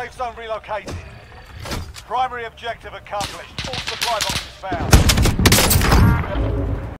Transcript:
Safe zone relocated. Primary objective accomplished. All supply boxes found.